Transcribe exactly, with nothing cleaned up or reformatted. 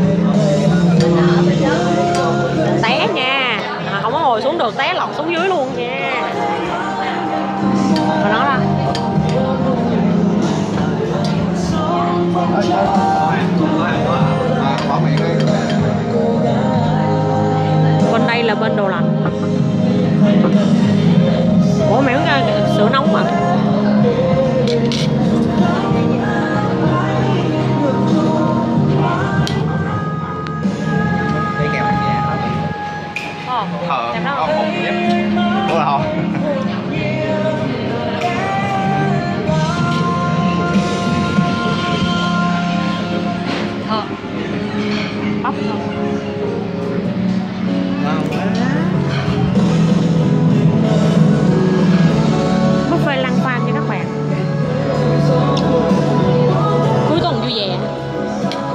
Té nha, à, không có ngồi xuống được, té lọt xuống dưới luôn nha. Mà nó ra bên đây là bên đồ lạnh. Ủa mày uống ra sữa nóng mà. Đây kèm hàng nhẹ. Ờ, Thợ em đó không không nhất. Đúng rồi không? Ờ. Bắp thôi. Ngon quá. Buffet lăn fan cho các bạn. Cuối tuần vui vẻ.